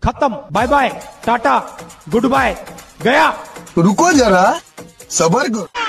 खत्म, bye bye, tata, goodbye, गया। रुको जरा, सबर करो।